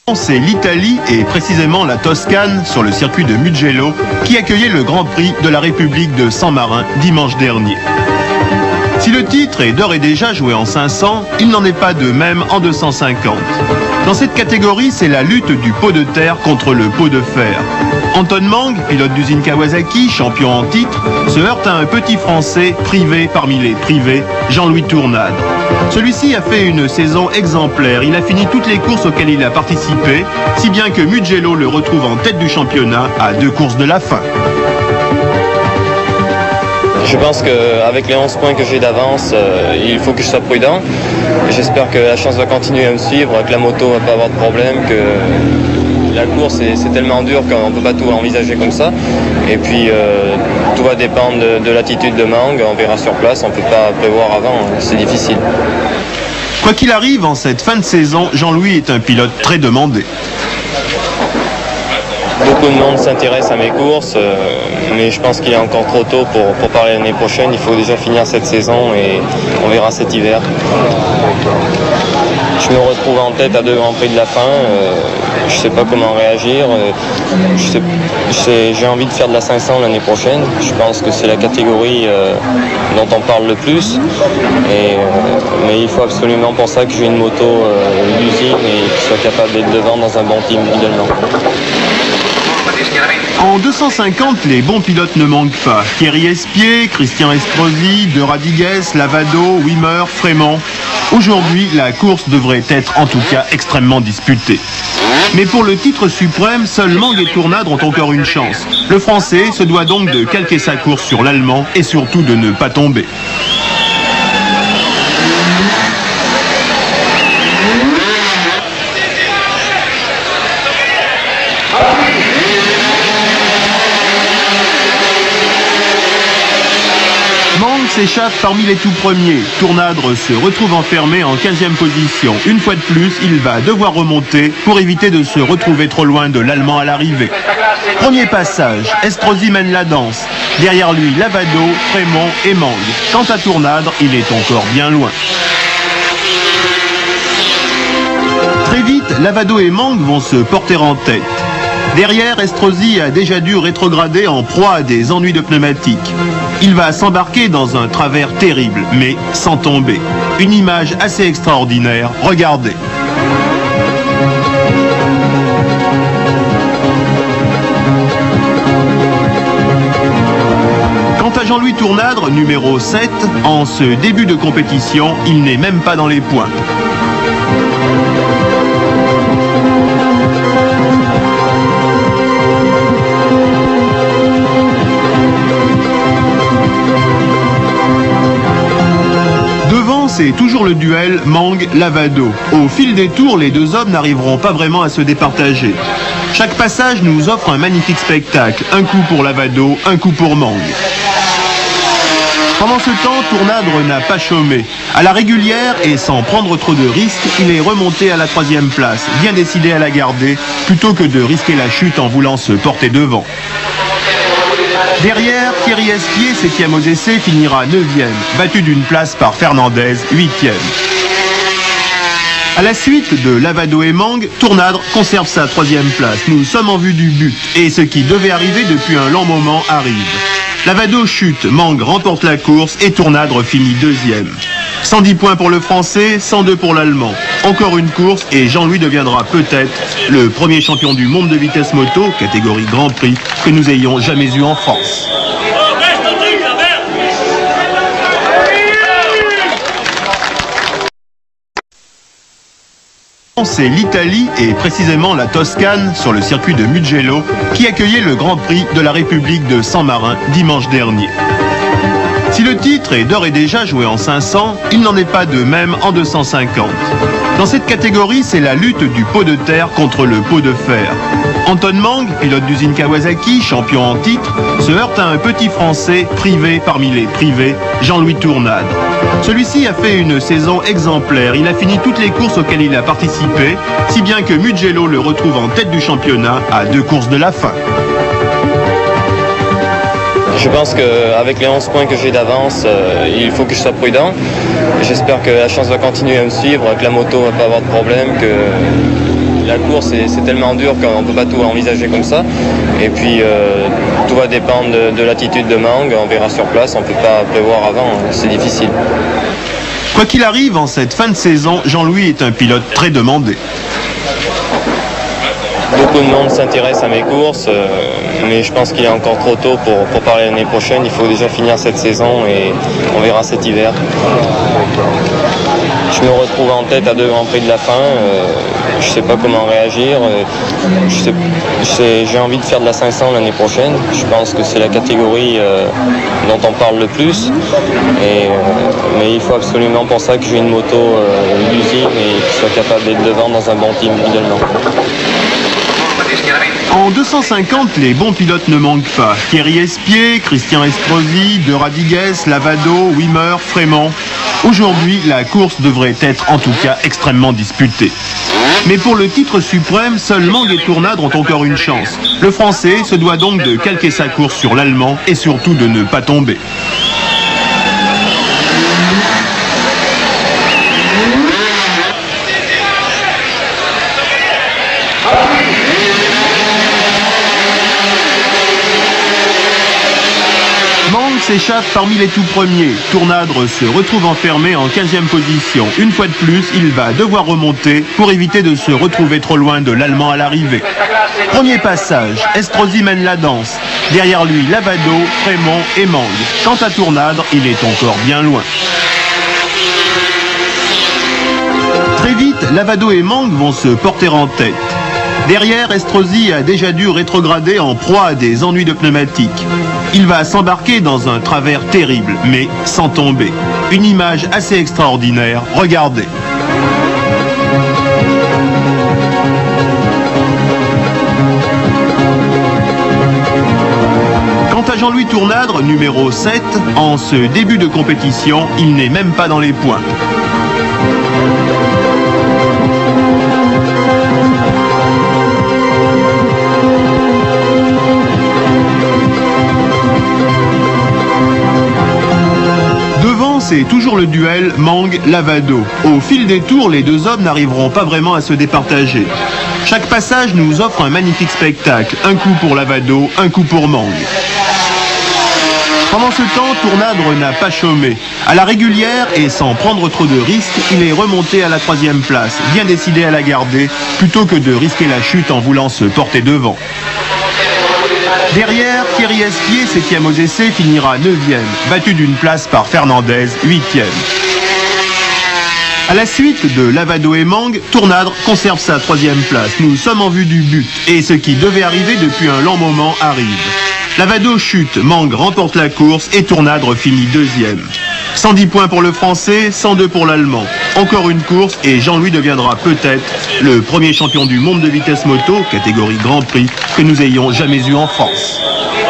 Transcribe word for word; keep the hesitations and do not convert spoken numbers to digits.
C'est l'Italie et précisément la Toscane sur le circuit de Mugello qui accueillait le Grand Prix de la République de San Martín dimanche dernier. Si le titre est d'ores et déjà joué en cinq cents, il n'en est pas de même en deux cent cinquante. Dans cette catégorie, c'est la lutte du pot de terre contre le pot de fer. Anton Mang, pilote d'usine Kawasaki, champion en titre, se heurte à un petit Français privé parmi les privés, Jean-Louis Tournade. Celui-ci a fait une saison exemplaire, il a fini toutes les courses auxquelles il a participé, si bien que Mugello le retrouve en tête du championnat à deux courses de la fin. Je pense qu'avec les onze points que j'ai d'avance, euh, il faut que je sois prudent. J'espère que la chance va continuer à me suivre, que la moto ne va pas avoir de problème, que la course c'est tellement dur qu'on ne peut pas tout envisager comme ça. Et puis euh, tout va dépendre de, de l'attitude de Mang, on verra sur place, on ne peut pas prévoir avant, c'est difficile. Quoi qu'il arrive, en cette fin de saison, Jean-Louis est un pilote très demandé. Beaucoup de monde s'intéresse à mes courses, euh, mais je pense qu'il est encore trop tôt pour, pour parler l'année prochaine. Il faut déjà finir cette saison et on verra cet hiver. Je me retrouve en tête à deux Grands Prix de la fin. Euh, je ne sais pas comment réagir. Euh, J'ai envie de faire de la cinq cents l'année prochaine. Je pense que c'est la catégorie euh, dont on parle le plus. Et, euh, mais il faut absolument pour ça que j'ai une moto euh, d'usine et qui soit capable d'être devant dans un bon team également. En deux cent cinquante, les bons pilotes ne manquent pas. Thierry Espier, Christian Estrosi, De Radigues, Lavado, Wimmer, Frémont. Aujourd'hui, la course devrait être en tout cas extrêmement disputée. Mais pour le titre suprême, seuls Mang et Tournade ont encore une chance. Le Français se doit donc de calquer sa course sur l'Allemand et surtout de ne pas tomber. Mang s'échappe parmi les tout premiers. Tournadre se retrouve enfermé en quinzième position. Une fois de plus, il va devoir remonter pour éviter de se retrouver trop loin de l'Allemand à l'arrivée. Premier passage, Estrosi mène la danse. Derrière lui, Lavado, Frémont et Mang. Quant à Tournadre, il est encore bien loin. Très vite, Lavado et Mang vont se porter en tête. Derrière, Estrosi a déjà dû rétrograder en proie à des ennuis de pneumatique. Il va s'embarquer dans un travers terrible, mais sans tomber. Une image assez extraordinaire, regardez. Quant à Jean-Louis Tournadre, numéro sept, en ce début de compétition, il n'est même pas dans les points. C'est toujours le duel Mang-Lavado. Au fil des tours, les deux hommes n'arriveront pas vraiment à se départager. Chaque passage nous offre un magnifique spectacle. Un coup pour Lavado, un coup pour Mang. Pendant ce temps, Tournadre n'a pas chômé. À la régulière et sans prendre trop de risques, il est remonté à la troisième place, bien décidé à la garder, plutôt que de risquer la chute en voulant se porter devant. Derrière, Thierry Espier, septième aux essais, finira neuvième, battu d'une place par Fernandez, huitième. À la suite de Lavado et Mang, Tournadre conserve sa troisième place. Nous sommes en vue du but et ce qui devait arriver depuis un long moment arrive. Lavado chute, Mang remporte la course et Tournadre finit deuxième. cent dix points pour le Français, cent deux pour l'Allemand. Encore une course et Jean-Louis deviendra peut-être le premier champion du monde de vitesse moto, catégorie Grand Prix, que nous ayons jamais eu en France. C'est l'Italie et précisément la Toscane sur le circuit de Mugello qui accueillait le Grand Prix de la République de San Martín dimanche dernier. Si le titre est d'ores et déjà joué en cinq cents, il n'en est pas de même en deux cent cinquante. Dans cette catégorie, c'est la lutte du pot de terre contre le pot de fer. Anton Mang, pilote d'usine Kawasaki, champion en titre, se heurte à un petit Français privé parmi les privés, Jean-Louis Tournade. Celui-ci a fait une saison exemplaire, il a fini toutes les courses auxquelles il a participé, si bien que Mugello le retrouve en tête du championnat à deux courses de la fin. Je pense qu'avec les onze points que j'ai d'avance, euh, il faut que je sois prudent. J'espère que la chance va continuer à me suivre, que la moto ne va pas avoir de problème, que la course c'est tellement dur qu'on ne peut pas tout envisager comme ça. Et puis euh, tout va dépendre de, de l'attitude de Mang, on verra sur place, on ne peut pas prévoir avant, c'est difficile. Quoi qu'il arrive, en cette fin de saison, Jean-Louis est un pilote très demandé. Beaucoup de monde s'intéresse à mes courses, euh, mais je pense qu'il est encore trop tôt pour, pour parler l'année prochaine. Il faut déjà finir cette saison et on verra cet hiver. Je me retrouve en tête à deux Grands Prix de la fin. Euh, je ne sais pas comment réagir. J'ai envie de faire de la cinq cents l'année prochaine. Je pense que c'est la catégorie euh, dont on parle le plus. Et, euh, mais il faut absolument pour ça que j'ai une moto euh, d'usine et qui soit capable d'être devant dans un bon team également. En deux cent cinquante, les bons pilotes ne manquent pas. Thierry Espier, Christian Estrosi, De Radigues, Lavado, Wimmer, Frémont. Aujourd'hui, la course devrait être en tout cas extrêmement disputée. Mais pour le titre suprême, seuls Mang et Tournadre ont encore une chance. Le Français se doit donc de calquer sa course sur l'Allemand et surtout de ne pas tomber. Mang s'échappe parmi les tout premiers. Tournadre se retrouve enfermé en quinzième position. Une fois de plus, il va devoir remonter pour éviter de se retrouver trop loin de l'Allemand à l'arrivée. Premier passage, Estrosi mène la danse. Derrière lui, Lavado, Frémont et Mang. Quant à Tournadre, il est encore bien loin. Très vite, Lavado et Mang vont se porter en tête. Derrière, Estrosi a déjà dû rétrograder en proie à des ennuis de pneumatique. Il va s'embarquer dans un travers terrible, mais sans tomber. Une image assez extraordinaire, regardez. Quant à Jean-Louis Tournadre, numéro sept, en ce début de compétition, il n'est même pas dans les points. C'est toujours le duel Mang-Lavado. Au fil des tours, les deux hommes n'arriveront pas vraiment à se départager. Chaque passage nous offre un magnifique spectacle. Un coup pour Lavado, un coup pour Mang. Pendant ce temps, Tournadre n'a pas chômé. À la régulière et sans prendre trop de risques, il est remonté à la troisième place, bien décidé à la garder, plutôt que de risquer la chute en voulant se porter devant. Derrière, Thierry Espier, septième aux essais, finira neuvième, battu d'une place par Fernandez, huitième. À la suite de Lavado et Mang, Tournadre conserve sa troisième place. Nous sommes en vue du but, et ce qui devait arriver depuis un long moment arrive. Lavado chute, Mang remporte la course et Tournadre finit deuxième. cent dix points pour le Français, cent deux pour l'Allemand. Encore une course et Jean-Louis deviendra peut-être le premier champion du monde de vitesse moto, catégorie Grand Prix, que nous ayons jamais eu en France.